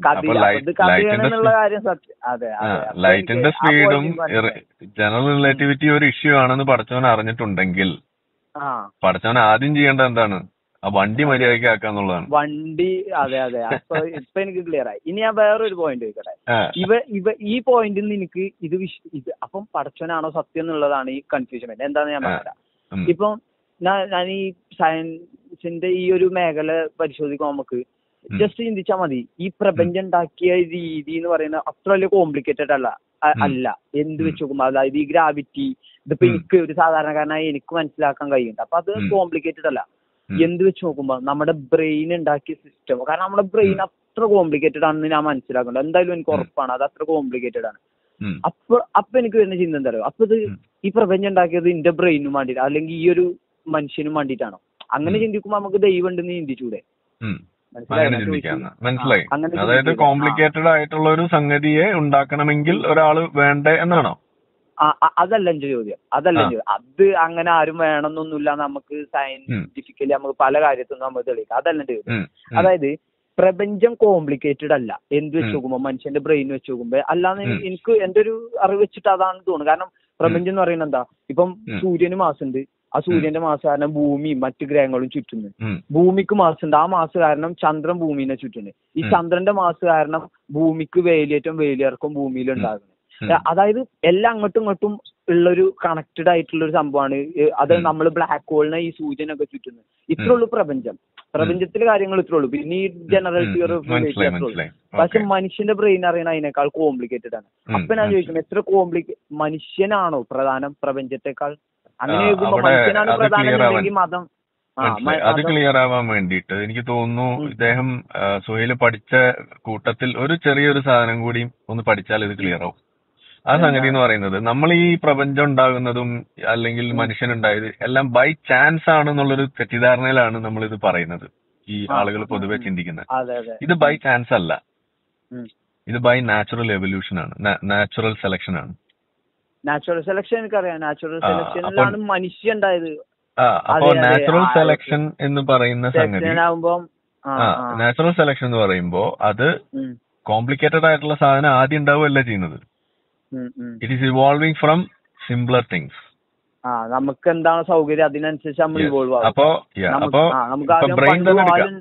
ലൈറ്റിന്റെ സ്പീഡും ജനറൽ റിലേറ്റിവിറ്റി ഒരു ഇഷ്യൂ ആണെന്ന് പഠിച്ചവൻ അറിഞ്ഞിട്ടുണ്ടെങ്കിൽ പഠിച്ചവൻ ആദ്യം ചെയ്യേണ്ടത് എന്താണ്? ആ വണ്ടി മര്യാദയ്ക്ക് ആക്കാന്നുള്ളതാണ്. വണ്ടി അതെ അതെ. അപ്പൊ ഇപ്പൊ എനിക്ക് ക്ലിയർ ആയി. ഇനി ഞാൻ വേറൊരു പോയിന്റ് ചോദിക്കട്ടെ. ഈ പോയിന്റിൽ നിന്ന് എനിക്ക് ഇത് അപ്പം പഠിച്ചവനാണോ സത്യം എന്നുള്ളതാണ് ഈ കൺഫ്യൂഷൻ. എന്താന്ന് ഞാൻ പറഞ്ഞുതരാം. ഇപ്പം ഞാൻ ഈ സയൻസിന്റെ ഈ ഒരു മേഖല പരിശോധിക്കുമ്പോൾ നമുക്ക് ജസ്റ്റ് ചിന്തിച്ചാൽ മതി. ഈ പ്രപഞ്ചം ഉണ്ടാക്കിയ രീതി എന്ന് പറയുന്നത് അത്ര വലിയ കോംപ്ലിക്കേറ്റഡ് അല്ല എന്ത് വെച്ച് നോക്കുമ്പോൾ. അതായത് ഈ ഗ്രാവിറ്റി ഇതിപ്പോ എനിക്ക് ഒരു സാധാരണക്കാരനായി എനിക്ക് മനസ്സിലാക്കാൻ കഴിയുന്നുണ്ട്. അപ്പൊ അത് കോംപ്ലിക്കേറ്റഡ് അല്ല എന്ത് വെച്ച് നോക്കുമ്പോ. നമ്മുടെ ബ്രെയിൻ ഉണ്ടാക്കിയ സിസ്റ്റം, കാരണം നമ്മുടെ ബ്രെയിൻ അത്ര കോംപ്ലിക്കേറ്റഡ് ആണെന്ന് ഞാൻ മനസ്സിലാക്കുന്നുണ്ട്. എന്തായാലും എനിക്ക് ഉറപ്പാണ് അത് അത്ര കോംപ്ലിക്കേറ്റഡ് ആണ്. അപ്പൊ എനിക്ക് വരുന്ന ചിന്ത എന്താ പറയുക, അപ്പൊ ഇത് ഈ പ്രപഞ്ചം ഉണ്ടാക്കിയത് എന്റെ ബ്രെയിനും വേണ്ടിയിട്ട് അല്ലെങ്കിൽ ഈ ഒരു മനുഷ്യനും വേണ്ടിയിട്ടാണോ? അങ്ങനെ ചിന്തിക്കുമ്പോ നമുക്ക് ദൈവം ഉണ്ടെന്ന് ചിന്തിച്ചൂടെ? മനസ്സിലായി. അതായത് കോംപ്ലിക്കേറ്റഡ് ആയിട്ടുള്ള ഒരു സംഗതിയെ ഉണ്ടാക്കണമെങ്കിൽ ഒരാള് വേണ്ടേ എന്നാണോ? അതല്ല എന്റെ ചോദ്യം. അത് അങ്ങനെ ആരും വേണമെന്നൊന്നുമില്ല. നമുക്ക് സയന്റിഫിക്കലി നമുക്ക് പല കാര്യത്തിനും നമുക്ക് തെളിയിക്കാം. അതല്ല എന്റെ ചോദ്യം. അതായത് പ്രപഞ്ചം കോംപ്ലിക്കേറ്റഡ് അല്ല എന്ത് വെച്ച് നോക്കുമ്പോ, മനുഷ്യന്റെ ബ്രെയിൻ വെച്ച് നോക്കുമ്പോ. അല്ലാന്ന് എനിക്ക് എന്റെ ഒരു അറിവ് വെച്ചിട്ട് അതാണ് തോന്നുന്നത്. കാരണം പ്രപഞ്ചം എന്ന് പറയുന്നത് എന്താ, ഇപ്പം സൂര്യന് മാസമുണ്ട്, ആ സൂര്യന്റെ മാസം കാരണം ഭൂമിയും മറ്റു ഗ്രഹങ്ങളും ചുറ്റുന്നു. ഭൂമിക്ക് മാസമുണ്ട്, ആ മാസം കാരണം ചന്ദ്രൻ ഭൂമിനെ ചുറ്റുന്നു. ഈ ചന്ദ്രന്റെ മാസം കാരണം ഭൂമിക്ക് വേലിയേറ്റം വേലിയിറക്കം ഭൂമിയിൽ ഉണ്ടാകുന്നത്. അതായത് എല്ലാം അങ്ങോട്ടും ഇങ്ങോട്ടും ഉള്ളൊരു കണക്റ്റഡ് ആയിട്ടുള്ള ഒരു സംഭവമാണ്. അത് നമ്മൾ ബ്ലാക്ക് ഹോളിനെ ഈ സൂര്യനൊക്കെ ചുറ്റുന്നത്. ഇത്രേ ഉള്ളൂ പ്രപഞ്ചം. പ്രപഞ്ചത്തിലെ കാര്യങ്ങൾ ഇത്രേ ഉള്ളൂ. പിന്നെ ഈ ജനറൽ തിയറി ഉള്ളൂ. പക്ഷെ മനുഷ്യന്റെ ബ്രെയിൻ അറിയണ അതിനേക്കാൾ കോംപ്ലിക്കേറ്റഡ് ആണ്. അപ്പൊ ഞാൻ ചോദിക്കുന്നത്, എത്ര മനുഷ്യനാണോ പ്രധാനം പ്രപഞ്ചത്തെക്കാൾ? അങ്ങനെ മനുഷ്യനാണ് പ്രധാനം മതം. അത് ക്ലിയർ ആവാൻ വേണ്ടിയിട്ട് എനിക്ക് തോന്നുന്നു ഇദ്ദേഹം സുഹൈല് പഠിച്ച കൂട്ടത്തിൽ ഒരു ചെറിയൊരു സാധനം കൂടി ഒന്ന് പഠിച്ചാൽ ഇത് ക്ലിയർ ആവും. ആ സംഗതി എന്ന് പറയുന്നത്, നമ്മൾ ഈ പ്രപഞ്ചം ഉണ്ടാകുന്നതും അല്ലെങ്കിൽ മനുഷ്യനുണ്ടായത് എല്ലാം ബൈ ചാൻസ് ആണെന്നുള്ളൊരു തെറ്റിദ്ധാരണയിലാണ് നമ്മൾ ഇത് പറയുന്നത്, ഈ ആളുകൾ പൊതുവെ ചിന്തിക്കുന്നത്. ഇത് ബൈ ചാൻസ് അല്ല, ഇത് ബൈ നാച്ചുറൽ എവല്യൂഷൻ ആണ്, നാച്ചുറൽ സെലക്ഷൻ ആണ്. നാച്ചുറൽ സെലക്ഷൻ എനിക്കറിയാം. നാച്ചുറൽ സെലക്ഷനിലാണ് മനുഷ്യ ഉണ്ടായത്. അപ്പോ നാച്ചുറൽ സെലക്ഷൻ എന്ന് പറയുന്ന സംഗതി, നാച്ചുറൽ സെലക്ഷൻ എന്ന് പറയുമ്പോ അത് കോംപ്ലിക്കേറ്റഡ് ആയിട്ടുള്ള സാധനം ആദ്യം ഉണ്ടാവുകയല്ല ചെയ്യുന്നത്. It is evolving from simpler things. നമുക്ക് എന്താണ് സൗകര്യം അതിനനുസരിച്ച് നമ്മൾ ഇവോൾവ് ആവും. അപ്പൊ ബ്രെയിൻ തന്നെ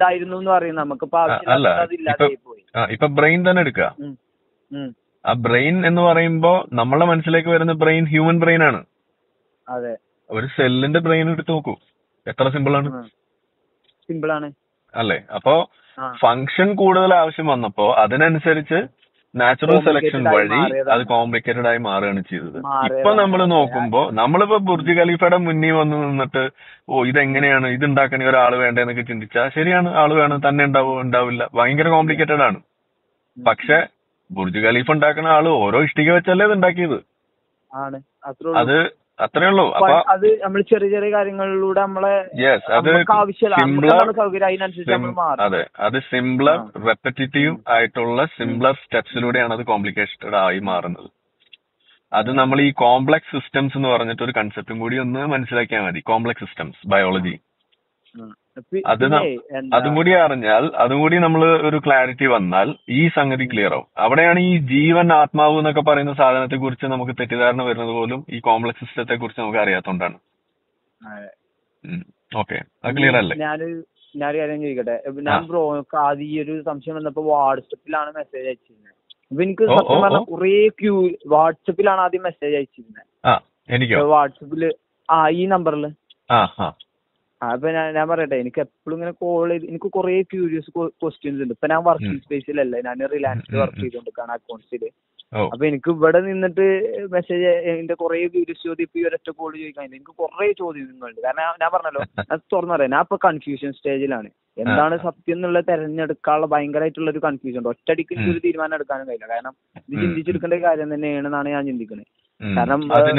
ഇപ്പൊ ബ്രെയിൻ തന്നെ എടുക്കുക. ആ ബ്രെയിൻ എന്ന് പറയുമ്പോ നമ്മളെ മനസ്സിലേക്ക് വരുന്ന ബ്രെയിൻ ഹ്യൂമൻ ബ്രെയിൻ ആണ്. ഒരു സെല്ലിന്റെ ബ്രെയിൻ എടുത്ത് നോക്കൂ, എത്ര സിമ്പിൾ ആണ്. സിമ്പിൾ ആണ് അല്ലേ? അപ്പോ ഫങ്ഷൻ കൂടുതൽ ആവശ്യം വന്നപ്പോ അതിനനുസരിച്ച് നാച്ചുറൽ സെലക്ഷൻ വഴി അത് കോംപ്ലിക്കേറ്റഡ് ആയി മാറുകയാണ് ചെയ്തത്. ഇപ്പൊ നമ്മൾ നോക്കുമ്പോ, നമ്മളിപ്പോ ബുർജ് ഖലീഫയുടെ മുന്നിൽ വന്ന് നിന്നിട്ട് ഇതെങ്ങനെയാണ് ഇത് ഉണ്ടാക്കണ ഒരാൾ വേണ്ടെന്നൊക്കെ ചിന്തിച്ചാൽ ശരിയാണ്, ആള് വേണം, തന്നെ ഉണ്ടാവില്ല, ഭയങ്കര കോംപ്ലിക്കേറ്റഡ് ആണ്. പക്ഷെ ബുർജ് ഖലീഫ ഉണ്ടാക്കുന്ന ആള് ഓരോ ഇഷ്ടിക വെച്ചല്ലേ ഇത് ഉണ്ടാക്കിയത്. അത് അത്രേ ഉള്ളൂ. അപ്പൊ അത് നമ്മൾ ചെറിയ ചെറിയ കാര്യങ്ങളിലൂടെ നമ്മളെ അതെ, അത് സിംപ്ലർ റെപ്പറ്റീവ് ആയിട്ടുള്ള സിംപ്ലർ സ്റ്റെപ്സിലൂടെയാണ് അത് കോംപ്ലിക്കേറ്റഡ് ആയി മാറുന്നത്. അത് നമ്മൾ ഈ കോംപ്ലക്സ് സിസ്റ്റംസ് എന്ന് ഒരു കൺസെപ്റ്റും കൂടി ഒന്ന് മനസ്സിലാക്കിയാൽ മതി. കോംപ്ലക്സ് സിസ്റ്റംസ് ബയോളജി, അതും കൂടി അറിഞ്ഞാൽ, അതും കൂടി നമ്മൾ ഒരു ക്ലാരിറ്റി വന്നാൽ ഈ സംഗതി ക്ലിയർ ആവും. അവിടെയാണ് ഈ ജീവൻ, ആത്മാവ് എന്നൊക്കെ പറയുന്ന സാധനത്തെ കുറിച്ച് നമുക്ക് തെറ്റിദ്ധാരണ വരുന്നത് പോലും ഈ കോംപ്ലക്സ് സിസ്റ്റത്തെ കുറിച്ച് നമുക്ക് അറിയാത്തോണ്ടാണ്. ഓക്കെ, അത് ക്ലിയർ അല്ലേ? ഞാനൊരു കാര്യം ചോദിക്കട്ടെ. ഞാൻ ബ്രോക്ക് ആദ്യം ഈ ഒരു സംശയം വന്നപ്പോ വാട്സപ്പിലാണ് മെസ്സേജ് അയച്ചിരുന്നത്. അപ്പൊ എനിക്ക് സത്യം പറഞ്ഞാൽ കുറെ വാട്സപ്പിലാണ് ആദ്യം മെസ്സേജ് അയച്ചിരുന്നത്. വാട്സപ്പില് ഈ നമ്പറില്. അപ്പൊ ഞാൻ പറയട്ടെ, എനിക്ക് എപ്പോഴും ഇങ്ങനെ കോൾ ചെയ്ത് എനിക്ക് കുറെ ക്യൂരിയസ് ക്വസ്റ്റ്യൻസ് ഉണ്ട്. ഇപ്പൊ ഞാൻ വർക്കിംഗ് സ്പേസിലല്ല, ഞാൻ റിലാൻസിൽ വർക്ക് ചെയ്തോണ്ടിരിക്കാണ് അക്കൗണ്ട്സില്. അപ്പൊ എനിക്ക് ഇവിടെ നിന്നിട്ട് മെസ്സേജ് എന്റെ കുറെ ക്യൂരിയസ് ചോദ്യം ഇപ്പൊ ഈ ഒരൊറ്റ കോൾ ചോദിക്കാൻ എനിക്ക് കുറെ ചോദ്യങ്ങളുണ്ട്. കാരണം ഞാൻ പറഞ്ഞല്ലോ, അത് തുറന്നു പറയാം, ഞാൻ ഇപ്പൊ കൺഫ്യൂഷൻ സ്റ്റേജിലാണ്. എന്താണ് സത്യം എന്നുള്ളത് തെരഞ്ഞെടുക്കാനുള്ള ഭയങ്കരമായിട്ടുള്ള ഒരു കൺഫ്യൂഷൻ ഉണ്ട്. ഒറ്റയടിക്ക് ഒരു തീരുമാനം എടുക്കാനും കഴിയില്ല. കാരണം ഇത് ചിന്തിച്ചെടുക്കേണ്ട കാര്യം തന്നെയാണെന്നാണ് ഞാൻ ചിന്തിക്കുന്നത്. കാരണം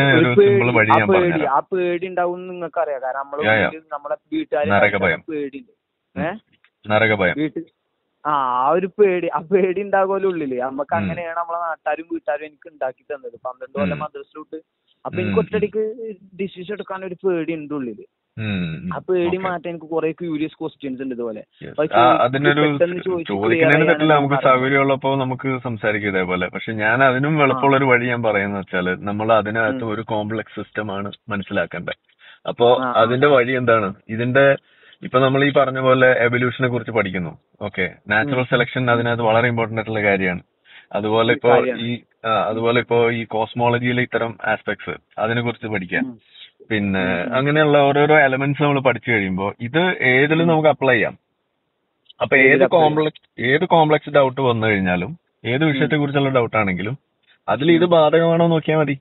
ആ പേടി ഉണ്ടാവും നിങ്ങൾക്ക് അറിയാം. കാരണം നമ്മളെ വീട്ടുകാരെ പേടിയുണ്ട്. വീട്ടിൽ ആ ഒരു പേടി ഉണ്ടാകുമല്ലോ ഉള്ളില്. നമുക്ക് അങ്ങനെയാണ് നമ്മളെ നാട്ടുകാരും വീട്ടുകാരും എനിക്ക് ഉണ്ടാക്കി തന്നത്. 12 കൊല്ലം മദ്രസയിലോട്ട്. അപ്പൊ എനിക്ക് ഒറ്റയടിക്ക് ഡിസിഷൻ എടുക്കാൻ ഒരു പേടി ഉണ്ട് ഉള്ളില്. ആ പേടി മാറ്റാൻ എനിക്ക് കുറെ ക്യൂരിയസ് ക്വസ്റ്റ്യൻസ് ഉണ്ട് ഇതുപോലെ. അതിനൊരു ചോദിക്കുന്നതിന് തെറ്റില്ല, നമുക്ക് സൗകര്യമുള്ളപ്പോ നമുക്ക് സംസാരിക്കും ഇതേപോലെ. പക്ഷെ ഞാൻ അതിനും എളുപ്പമുള്ള ഒരു വഴി ഞാൻ പറയുന്നത് വെച്ചാല്, നമ്മൾ അതിനകത്ത് ഒരു കോംപ്ലക്സ് സിസ്റ്റം ആണ് മനസ്സിലാക്കേണ്ടത്. അപ്പോ അതിന്റെ വഴി എന്താണ്? ഇതിന്റെ ഇപ്പൊ നമ്മൾ ഈ പറഞ്ഞ പോലെ എവല്യൂഷനെ കുറിച്ച് പഠിക്കുന്നു. ഓക്കെ, നാച്ചുറൽ സെലക്ഷൻ അതിനകത്ത് വളരെ ഇമ്പോർട്ടന്റ് ആയിട്ടുള്ള കാര്യമാണ്. അതുപോലെ ഇപ്പോ ഈ കോസ്മോളജിയിലെ ഇത്തരം ആസ്പെക്ട്സ് അതിനെ കുറിച്ച് പഠിക്കാം. പിന്നെ അങ്ങനെയുള്ള ഓരോരോ എലമെന്റ്സ് നമ്മൾ പഠിച്ചു കഴിയുമ്പോൾ ഇത് ഏതിലും നമുക്ക് അപ്ലൈ ചെയ്യാം. അപ്പൊ ഏത് കോംപ്ലക്സ് ഡൗട്ട് വന്നു കഴിഞ്ഞാലും, ഏത് വിഷയത്തെ കുറിച്ചുള്ള ഡൗട്ട് ആണെങ്കിലും അതിൽ ഇത് ബാധകമാണോ നോക്കിയാൽ മതി.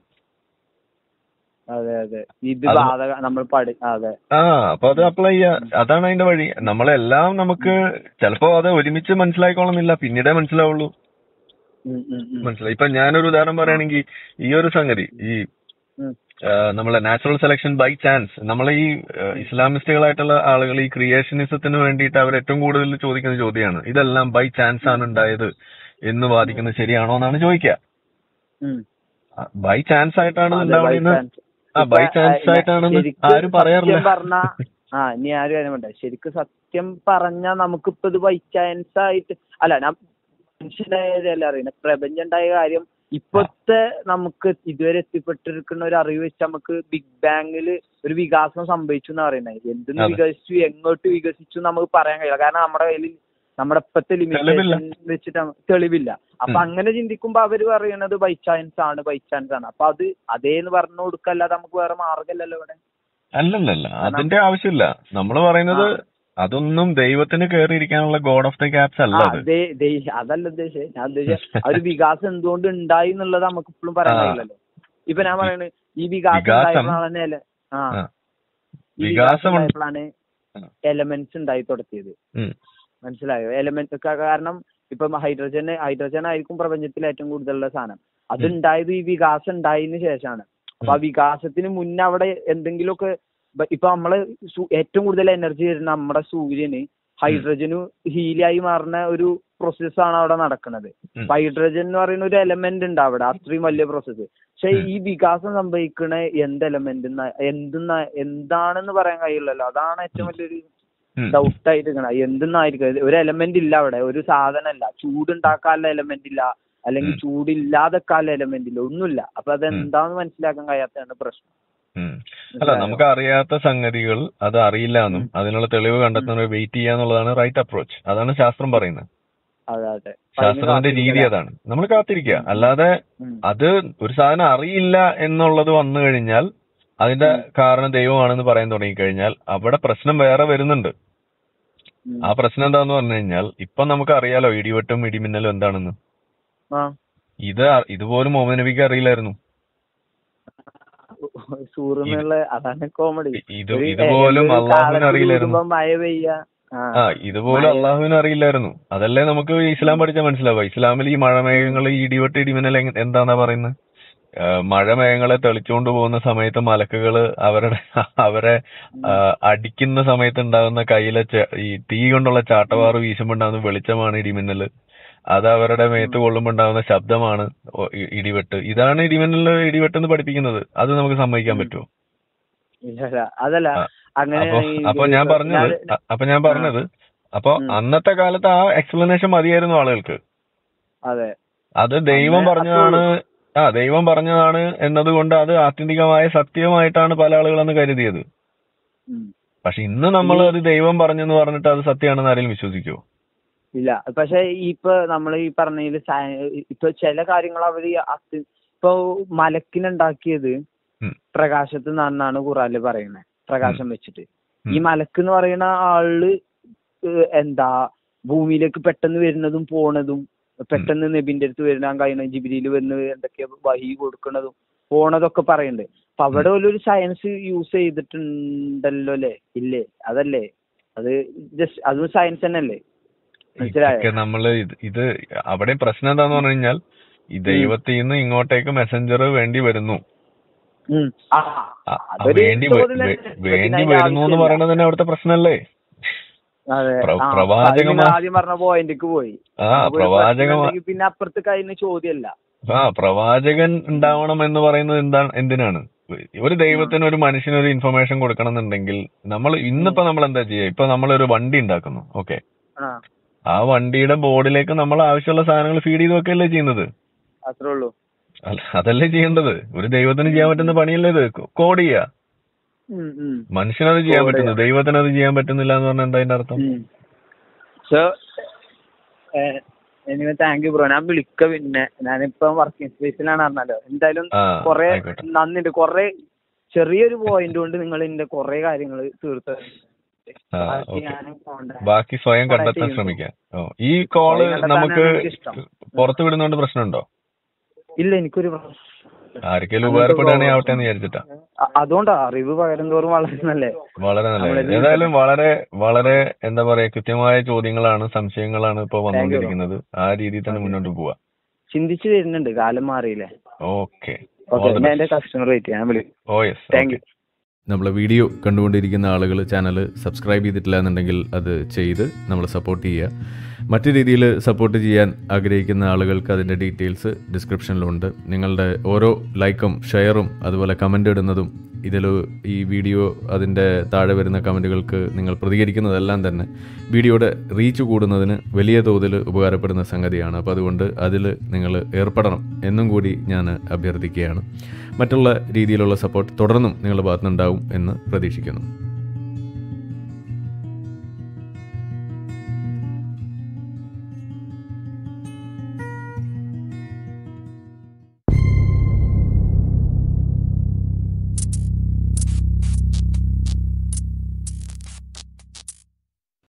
അപ്പൊ അത് അപ്ലൈ ചെയ്യാ, അതാണ് അതിന്റെ വഴി. നമ്മളെല്ലാം നമുക്ക് ചിലപ്പോ അത് ഒരുമിച്ച് മനസ്സിലായിക്കോളുന്നില്ല, പിന്നീടേ മനസ്സിലാവുള്ളൂ. മനസ്സിലായി? ഇപ്പൊ ഞാനൊരു ഉദാഹരണം പറയുകയാണെങ്കിൽ, ഈ ഒരു സംഗതി, ഈ നമ്മളെ നാച്ചുറൽ സെലക്ഷൻ ബൈ ചാൻസ്, നമ്മളെ ഈ ഇസ്ലാമിസ്റ്റുകളായിട്ടുള്ള ആളുകൾ ഈ ക്രിയേഷനിസത്തിന് വേണ്ടിയിട്ട് അവർ ഏറ്റവും കൂടുതൽ ചോദിക്കുന്ന ചോദ്യമാണ്, ഇതെല്ലാം ബൈ ചാൻസ് ആണ് ഉണ്ടായത് എന്ന് വാദിക്കുന്നത് ശരിയാണോ എന്നാണ് ചോദിക്കുക. ബൈ ചാൻസ് ആയിട്ടാണ് ഉണ്ടാവുന്നത്, ബൈ ചാൻസ് ആയിട്ടാണെന്ന് ആരും പറയാറില്ല. ഇനി ആരും കാര്യം വേണ്ട. ശരിക്കും സത്യം പറഞ്ഞാൽ നമുക്കിപ്പോ ഇത് ബൈ ചാൻസ് ആയിട്ട് അല്ല, ഞാൻ മനുഷ്യനായതല്ല അറിയുന്നത്, പ്രപഞ്ചം ഉണ്ടായ കാര്യം ഇപ്പോഴത്തെ നമുക്ക് ഇതുവരെ എത്തിപ്പെട്ടിരിക്കുന്ന ഒരു അറിവ് വെച്ച് നമുക്ക് ബിഗ് ബാങ്ങിൽ ഒരു വികാസം സംഭവിച്ചു എന്ന് പറയുന്നത്. എന്തെന്ന് വികസിച്ചു, എങ്ങോട്ട് വികസിച്ചു നമുക്ക് പറയാൻ കഴിയില്ല. കാരണം നമ്മുടെ കയ്യിൽ നമ്മുടെ ഇപ്പത്തെ ലിമിറ്റേഷൻ വെച്ചിട്ട് തെളിവില്ല. അപ്പൊ അങ്ങനെ ചിന്തിക്കുമ്പോ അവര് പറയണത് ബൈ ചാൻസ് ആണ്. അപ്പൊ അത് അതേന്ന് പറഞ്ഞു കൊടുക്കല്ലാതെ നമുക്ക് വേറെ മാർഗമല്ലല്ലോ ഇവിടെ. അല്ലല്ല, അതിന്റെ ആവശ്യമില്ല. നമ്മൾ പറയുന്നത് അതൊന്നും ദൈവത്തിന് കയറിയിരിക്കാനുള്ള ഗോഡ് ഓഫ് ദ ക്യാപ്സ് അല്ല. അതല്ല ഉദ്ദേശിച്ചത്. ഞാൻ ഉദ്ദേശിച്ച ഒരു വികാസം എന്തുകൊണ്ട് ഉണ്ടായി എന്നുള്ളത് നമുക്ക് ഇപ്പോഴും പറയാൻ കഴിയില്ലല്ലോ. ഇപ്പൊ ഞാൻ പറയണത് ഈ വികാസമാണ് എലമെന്റ്സ് ഉണ്ടായി തുടങ്ങിയത്. മനസ്സിലായോ? എലമെന്റ് കാരണം ഇപ്പൊ ഹൈഡ്രജൻ ആയിരിക്കും പ്രപഞ്ചത്തിൽ ഏറ്റവും കൂടുതലുള്ള സാധനം. അത് ഉണ്ടായത് ഈ വികാസം ഉണ്ടായതിനു ശേഷമാണ്. അപ്പൊ ആ വികാസത്തിന് മുന്നേ അവിടെ എന്തെങ്കിലുമൊക്കെ ഇപ്പൊ നമ്മള് ഏറ്റവും കൂടുതൽ എനർജി വരുന്ന നമ്മുടെ സൂര്യന് ഹൈഡ്രജന് ഹീലിയായി മാറുന്ന ഒരു പ്രോസസ്സാണ് അവിടെ നടക്കുന്നത്. ഹൈഡ്രജൻ എന്ന് പറയുന്ന ഒരു എലമെന്റ് ഉണ്ട് അവിടെ, അത്രയും വലിയ പ്രോസസ്സ്. പക്ഷെ ഈ വികാസം സംഭവിക്കണ എന്ത് എലമെന്റ് എന്താണെന്ന് പറയാൻ കഴിയില്ലല്ലോ. അതാണ് ഏറ്റവും വലിയൊരു ഡൗട്ടായിട്ട് നിൽക്കണം. എന്തെന്നായിരിക്കും, ഒരു എലമെന്റ് ഇല്ല അവിടെ, ഒരു സാധനമല്ല. ചൂടുണ്ടാക്കാനുള്ള എലമെന്റ് ഇല്ല, അല്ലെങ്കിൽ ചൂടില്ലാതെക്കാനുള്ള എലമെന്റ് ഇല്ല, ഒന്നുമില്ല. അപ്പൊ അതെന്താന്ന് മനസ്സിലാക്കാൻ കഴിയാത്തതാണ് പ്രശ്നം. അല്ല, നമുക്ക് അറിയാത്ത സംഗതികൾ അത് അറിയില്ല എന്നും അതിനുള്ള തെളിവ് കണ്ടെത്തുന്നവരെ വെയിറ്റ് ചെയ്യാന്നുള്ളതാണ് റൈറ്റ് അപ്രോച്ച്. അതാണ് ശാസ്ത്രം പറയുന്നത്. ശാസ്ത്രത്തിന്റെ രീതി അതാണ്. നമ്മൾ കാത്തിരിക്കുക. അല്ലാതെ അത് ഒരു സാധനം അറിയില്ല എന്നുള്ളത് വന്നു കഴിഞ്ഞാൽ അതിന്റെ കാരണം ദൈവമാണെന്ന് പറയാൻ തുടങ്ങിക്കഴിഞ്ഞാൽ അവിടെ പ്രശ്നം വേറെ വരുന്നുണ്ട്. ആ പ്രശ്നം എന്താന്ന് പറഞ്ഞു കഴിഞ്ഞാൽ ഇപ്പൊ നമുക്ക് അറിയാലോ ഇടിവെട്ടും ഇടിമിന്നലും എന്താണെന്ന്. ഇതുപോലും മുഹമ്മദ് നബിക്ക് അറിയില്ലായിരുന്നു. ഇതുപോലും അള്ളാഹുവിന് അറിയില്ലായിരുന്നു. ഇതുപോലും അള്ളാഹുവിന് അറിയില്ലായിരുന്നു. അതല്ലേ നമുക്ക് ഇസ്ലാം പഠിച്ചാൽ മനസ്സിലാവുക. ഇസ്ലാമിൽ ഈ മഴമേഘങ്ങൾ, ഈ ഇടിവെട്ട് ഇടിമിന്നൽ എന്താന്നാ പറയുന്നത്? മഴമേഘങ്ങളെ തെളിച്ചുകൊണ്ട് പോകുന്ന സമയത്ത് മലക്കുകള് അവരെ അടിക്കുന്ന സമയത്ത് ഉണ്ടാകുന്ന കയ്യിലെ ഈ തീ കൊണ്ടുള്ള ചാട്ടവാറ് വീശുമ്പോൾ ഉണ്ടാകുന്ന വെളിച്ചമാണ് ഇടിമിന്നല്. അത് അവരുടെ മേത്ത് കൊള്ളുമ്പോൾ ഉണ്ടാകുന്ന ശബ്ദമാണ് ഇടിവെട്ട്. ഇതാണ് ഇടിവെട്ടെന്ന് പഠിപ്പിക്കുന്നത്. അത് നമുക്ക് സമ്മതിക്കാൻ പറ്റുമോ? അപ്പൊ ഞാൻ പറഞ്ഞത് അപ്പൊ അന്നത്തെ കാലത്ത് ആ എക്സ്പ്ലനേഷൻ മതിയായിരുന്നു ആളുകൾക്ക്. അത് ദൈവം പറഞ്ഞതാണ് എന്നതുകൊണ്ട് അത് ആത്യന്തികമായ സത്യമായിട്ടാണ് പല ആളുകളെന്ന് കരുതിയത്. പക്ഷെ ഇന്ന് നമ്മൾ അത് ദൈവം പറഞ്ഞെന്ന് പറഞ്ഞിട്ട് അത് സത്യമാണെന്ന് ആരെങ്കിലും വിശ്വസിക്കുമോ? ഇല്ല. പക്ഷെ ഇപ്പൊ നമ്മൾ ഈ പറഞ്ഞതിൽ ഇപ്പൊ ചില കാര്യങ്ങൾ അവര് ഇപ്പൊ മലക്കിനുണ്ടാക്കിയത് പ്രകാശത്ത് നിന്നാണ് ഖുറാനില് പറയുന്നത്. പ്രകാശം വെച്ചിട്ട് ഈ മലക്ക് എന്ന് പറയുന്ന ആള് ഭൂമിയിലേക്ക് പെട്ടെന്ന് വരുന്നതും പോണതും, പെട്ടെന്ന് നബിന്റെ അടുത്ത് വരാൻ കഴിയണ, ജിബ്രീൽ വരുന്നത്, എന്തൊക്കെയാ വഹി കൊടുക്കണതും പോണതൊക്കെ പറയുന്നുണ്ട്. അപ്പൊ അവിടെ ഒരു സയൻസ് യൂസ് ചെയ്തിട്ടുണ്ടല്ലോ അല്ലേ? ഇല്ലേ? അതല്ലേ അത് ജസ്റ്റ് അതും സയൻസ് തന്നെ അല്ലേ? നമ്മള് ഇത് അവിടെ പ്രശ്നം എന്താന്ന് പറഞ്ഞു കഴിഞ്ഞാൽ ഈ ദൈവത്തിൽ നിന്ന് ഇങ്ങോട്ടേക്ക് മെസ്സഞ്ചർ വേണ്ടി വരുന്നു. വേണ്ടി വരുന്നു എന്ന് പറയുന്നത് തന്നെ അവിടുത്തെ പ്രശ്നമല്ലേ? പിന്നെ അപ്പുറത്ത് കഴിഞ്ഞ ചോദ്യമല്ല. പ്രവാചകൻ ഉണ്ടാവണം എന്ന് പറയുന്നത് എന്തിനാണ്? ഒരു ദൈവത്തിന് ഒരു മനുഷ്യന് ഒരു ഇൻഫർമേഷൻ കൊടുക്കണം എന്നുണ്ടെങ്കിൽ ഇന്നിപ്പോ നമ്മൾ എന്താ ചെയ്യുക? ഇപ്പൊ നമ്മളൊരു വണ്ടി ഉണ്ടാക്കുന്നു. ഓക്കെ, ആ വണ്ടിയുടെ ബോർഡിലേക്ക് നമ്മൾ ആവശ്യമുള്ള സാധനങ്ങൾ ഫീഡ് ചെയ്ത് വെക്കല്ലേ ചെയ്യുന്നത്? അത്രേ ഉള്ളൂ. അതല്ലേ ചെയ്യേണ്ടത്? ഒരു ദൈവത്തിന് ചെയ്യാൻ പറ്റുന്ന പണിയല്ലേ ഇത്? കോഡ് ചെയ്യാ. മനുഷ്യനത് ചെയ്യാൻ പറ്റുന്നു, ദൈവത്തിന് അത് ചെയ്യാൻ പറ്റുന്നില്ല എന്ന് പറഞ്ഞാൽ എന്താ അതിന്റെ അർത്ഥം? Thank you bro. ഞാൻ വിളിക്ക. പിന്നെ ഞാനിപ്പോ വർക്കിംഗ് സ്പേസിലാണ് പറഞ്ഞല്ലോ. എന്തായാലും കൊറേ നന്ദിണ്ട്. കൊറേ ചെറിയൊരു പോയിന്റ് കൊണ്ട് നിങ്ങൾ എന്റെ കൊറേ കാര്യങ്ങൾ തീർത്ത് ബാക്കി സ്വയം കണ്ടെത്താൻ ശ്രമിക്കാം. ഈ കോള് നമുക്ക് പുറത്തു വിടുന്നോണ്ട് പ്രശ്നമുണ്ടോ? ഇല്ല, എനിക്കൊരു ആർക്കെങ്കിലും ഉപകാരപ്പെടുകയാണെങ്കിൽ ആവട്ടെ എന്ന് വിചാരിച്ചിട്ടാ. അതുകൊണ്ടാ അറിവ് പകരം തോറും വളരെ നല്ലത്. ഏതായാലും വളരെ വളരെ എന്താ പറയാ, കൃത്യമായ ചോദ്യങ്ങളാണ്, സംശയങ്ങളാണ് ഇപ്പൊ വന്നുകൊണ്ടിരിക്കുന്നത്. ആ രീതിയിൽ തന്നെ മുന്നോട്ട് പോവാ. ചിന്തിച്ചു വരുന്നുണ്ട്, കാലം മാറിയില്ലേ? ഓക്കെ, എന്റെ കസ്റ്റമർ വെയിറ്റ് ചെയ്യാൻ വിളിക്കും. Thank you. നമ്മളെ വീഡിയോ കണ്ടുകൊണ്ടിരിക്കുന്ന ആളുകൾ ചാനൽ സബ്സ്ക്രൈബ് ചെയ്തിട്ടില്ല എന്നുണ്ടെങ്കിൽ അത് ചെയ്ത് നമ്മളെ സപ്പോർട്ട് ചെയ്യുക. മറ്റു രീതിയിൽ സപ്പോർട്ട് ചെയ്യാൻ ആഗ്രഹിക്കുന്ന ആളുകൾക്ക് അതിൻ്റെ ഡീറ്റെയിൽസ് ഡിസ്ക്രിപ്ഷനിലുണ്ട്. നിങ്ങളുടെ ഓരോ ലൈക്കും ഷെയറും അതുപോലെ കമൻ്റ് ഇടുന്നതും ഇതിൽ ഈ വീഡിയോ അതിൻ്റെ താഴെ വരുന്ന കമൻറ്റുകൾക്ക് നിങ്ങൾ പ്രതികരിക്കുന്നതെല്ലാം തന്നെ വീഡിയോയുടെ റീച്ച് കൂടുന്നതിന് വലിയ തോതിൽ ഉപകാരപ്പെടുന്ന സംഗതിയാണ്. അപ്പോൾ അതുകൊണ്ട് അതിൽ നിങ്ങൾ ഏർപ്പെടണം എന്നും കൂടി ഞാൻ അഭ്യർത്ഥിക്കുകയാണ്. മറ്റുള്ള രീതിയിലുള്ള സപ്പോർട്ട് തുടർന്നും നിങ്ങളുടെ ഭാഗത്തുനിന്നുണ്ടാവും എന്ന് പ്രതീക്ഷിക്കുന്നു.